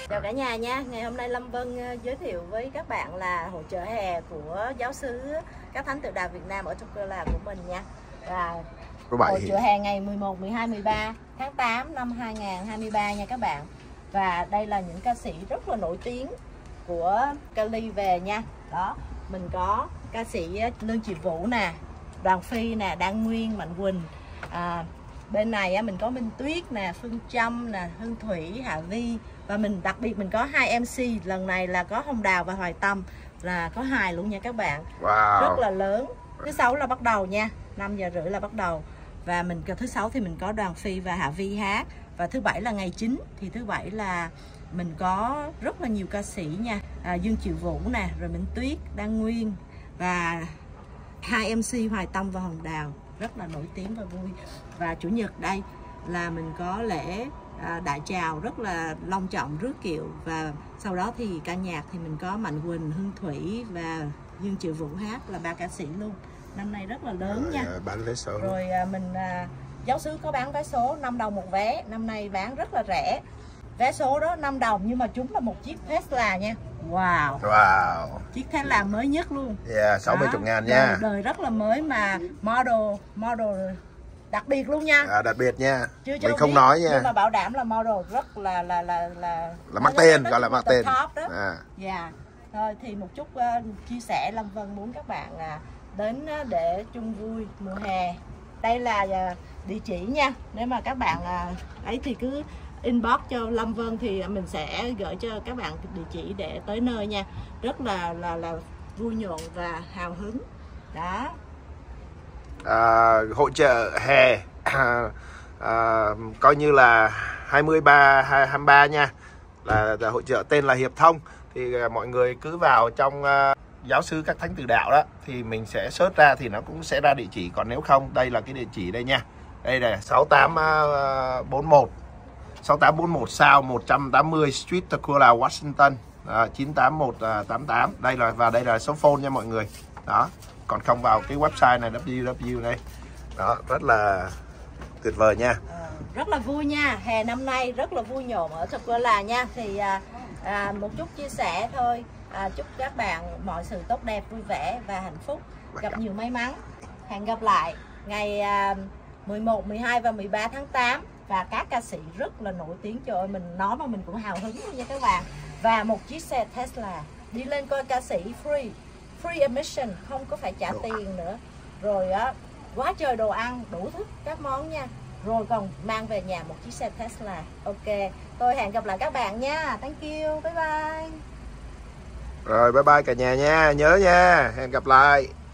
Chào cả nhà nha. Ngày hôm nay Lâm Vân giới thiệu với các bạn là hội chợ hè của giáo xứ các thánh tự đạo Việt Nam ở trong cơ là của mình nha. Và hội chợ hè ngày 11, 12, 13 tháng 8 năm 2023 nha các bạn. Và đây là những ca sĩ rất là nổi tiếng của Cali về nha. Đó, mình có ca sĩ Lương Chị Vũ nè, Đoàn Phi nè, Đan Nguyên, Mạnh Quỳnh. Bên này mình có Minh Tuyết nè, Phương Trâm nè, Hương Thủy, Hạ Vi. Và mình đặc biệt mình có 2 MC. Lần này là có Hồng Đào và Hoài Tâm, là có hài luôn nha các bạn. Rất là lớn. Thứ Sáu là bắt đầu nha, 5 giờ rưỡi là bắt đầu. Và mình thứ Sáu thì mình có Đoàn Phi và Hạ Vi hát. Và thứ Bảy là ngày chính, thì thứ Bảy là mình có rất là nhiều ca sĩ nha, Dương Triệu Vũ nè, rồi Minh Tuyết, Đan Nguyên và 2 MC Hoài Tâm và Hồng Đào, rất là nổi tiếng và vui. Và Chủ nhật đây là mình có lễ đại chào rất là long trọng rước kiệu. Và sau đó thì ca nhạc thì mình có Mạnh Quỳnh, Hương Thủy và Dương Triệu Vũ hát, là 3 ca sĩ luôn. Năm nay rất là lớn nha. Bán vé số. Rồi mình giáo xứ có bán vé số 5 đồng một vé. Năm nay bán rất là rẻ. Vé số đó 5 đồng nhưng mà chúng là một chiếc Tesla nha. Wow. Chiếc Tesla mới nhất luôn. 60 ngàn nha. Đời rất là mới mà model đặc biệt luôn nha. Đặc biệt nha. Mình không nói nha. Nhưng mà bảo đảm là model rất là mắc tên, gọi là mắc tên. Top đó. Thôi thì một chút chia sẻ, Lâm Vân muốn các bạn đến để chung vui mùa hè. Đây là địa chỉ nha. Nếu mà các bạn ấy thì cứ inbox cho Lâm Vân thì mình sẽ gửi cho các bạn địa chỉ để tới nơi nha. Rất là vui nhộn và hào hứng. Đó. Hội chợ hè coi như là 23 nha, là hội chợ tên là Hiệp Thông. Thì mọi người cứ vào trong giáo xứ các thánh tử đạo đó thì mình sẽ search ra thì nó cũng sẽ ra địa chỉ. Còn nếu không, đây là cái địa chỉ đây nha. Đây này, 6841 South 180 Street, Tacoma, Washington 98188. Đây là, và đây là số phone nha mọi người. Đó. Còn không vào cái website này www đây. Đó, rất là tuyệt vời nha. Rất là vui nha. Hè năm nay rất là vui nhộn ở Tacoma nha. Thì một chút chia sẻ thôi. Chúc các bạn mọi sự tốt đẹp, vui vẻ và hạnh phúc, gặp nhiều may mắn. Hẹn gặp lại ngày 11, 12 và 13 tháng 8. Và các ca sĩ rất là nổi tiếng. Trời ơi, mình nói mà mình cũng hào hứng luôn nha các bạn. Và một chiếc xe Tesla. Đi lên coi ca sĩ free admission, không có phải trả tiền nữa. Rồi quá trời đồ ăn, đủ thức các món nha. Rồi còn mang về nhà một chiếc xe Tesla. Ok, tôi hẹn gặp lại các bạn nha. Thank you, bye bye. Rồi bye bye cả nhà nha, nhớ nha, hẹn gặp lại.